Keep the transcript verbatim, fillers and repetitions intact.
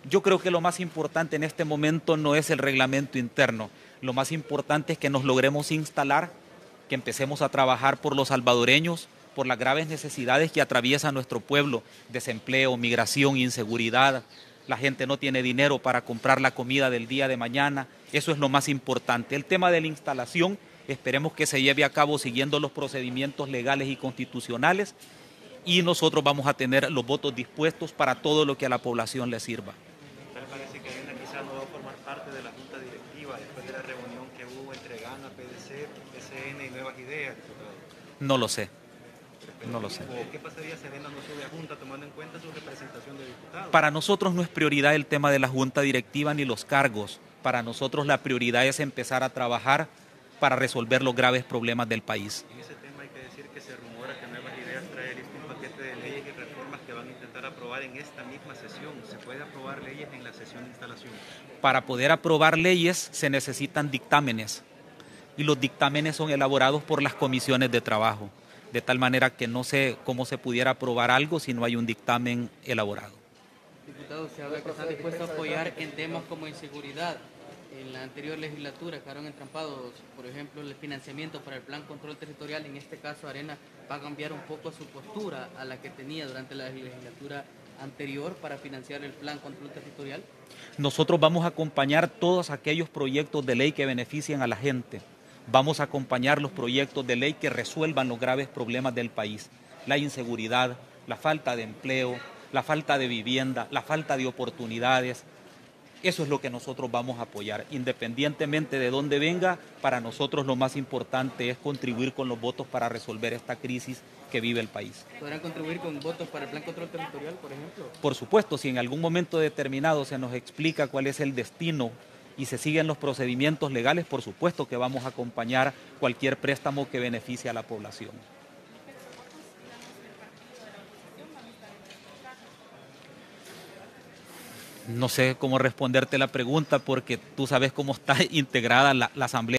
Yo creo que lo más importante en este momento no es el reglamento interno. Lo más importante es que nos logremos instalar, que empecemos a trabajar por los salvadoreños, por las graves necesidades que atraviesa nuestro pueblo: desempleo, migración, inseguridad. La gente no tiene dinero para comprar la comida del día de mañana. Eso es lo más importante. El tema de la instalación, esperemos que se lleve a cabo siguiendo los procedimientos legales y constitucionales, y nosotros vamos a tener los votos dispuestos para todo lo que a la población le sirva. Tal parece que Arena quizás no va a formar parte de la junta directiva después de la reunión que hubo entre Gana, P D C, P C N y Nuevas Ideas, diputado. No lo sé. No lo sé. ¿O qué pasaría si Arena no sube a junta tomando en cuenta su representación de diputados? Para nosotros no es prioridad el tema de la junta directiva ni los cargos. Para nosotros la prioridad es empezar a trabajar para resolver los graves problemas del país. En ese tema hay que decir que se rumora que Nuevas Ideas trae listo un paquete de leyes y reformas que van a intentar aprobar en esta misma sesión. ¿Se puede aprobar leyes en la sesión de instalación? Para poder aprobar leyes se necesitan dictámenes, y los dictámenes son elaborados por las comisiones de trabajo, de tal manera que no sé cómo se pudiera aprobar algo si no hay un dictamen elaborado. Diputado, se habla que está dispuesto a apoyar en temas como inseguridad. En la anterior legislatura quedaron entrampados, por ejemplo, el financiamiento para el Plan Control Territorial. En este caso, Arena va a cambiar un poco su postura a la que tenía durante la legislatura anterior para financiar el Plan Control Territorial. Nosotros vamos a acompañar todos aquellos proyectos de ley que beneficien a la gente. Vamos a acompañar los proyectos de ley que resuelvan los graves problemas del país: la inseguridad, la falta de empleo, la falta de vivienda, la falta de oportunidades. Eso es lo que nosotros vamos a apoyar, independientemente de dónde venga. Para nosotros lo más importante es contribuir con los votos para resolver esta crisis que vive el país. ¿Podrán contribuir con votos para el Plan Control Territorial, por ejemplo? Por supuesto, si en algún momento determinado se nos explica cuál es el destino y se siguen los procedimientos legales, por supuesto que vamos a acompañar cualquier préstamo que beneficie a la población. No sé cómo responderte la pregunta, porque tú sabes cómo está integrada la, la Asamblea.